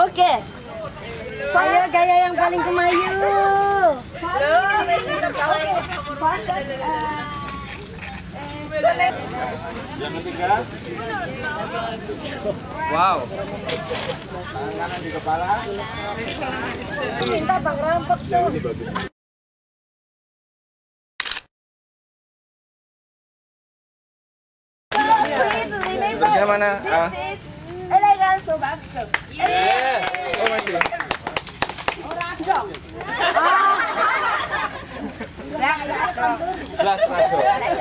Oke. Ayo gaya yang paling kemayu. Yang ketiga. Wow. Tangan kanan di kepala. Minta Bang Rampok tuh. Bagaimana? Elegan so action. Oh masih. Belas rajo.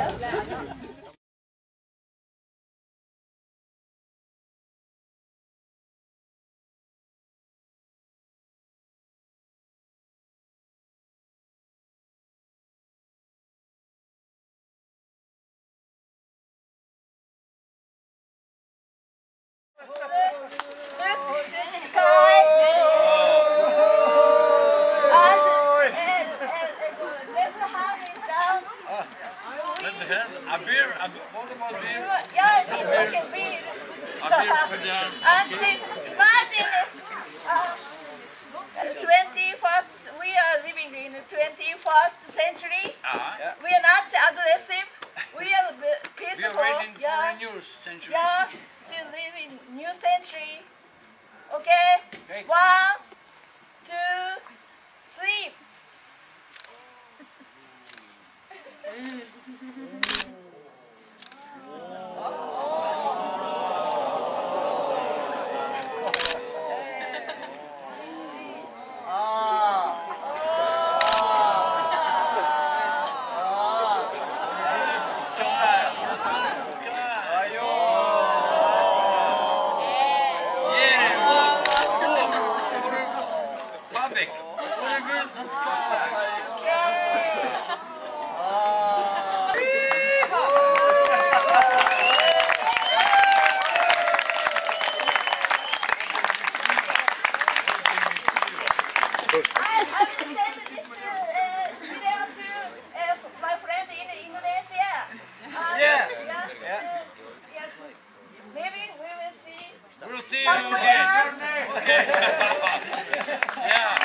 Imagine 21st, we are living in the 21st century. We are not aggressive. We are peaceful. We are waiting for a new century. Yeah, still live in new century. Okay? 1, 2, 3. I will send this video to my friends in Indonesia. Maybe we will see. We'll see you again. Yeah.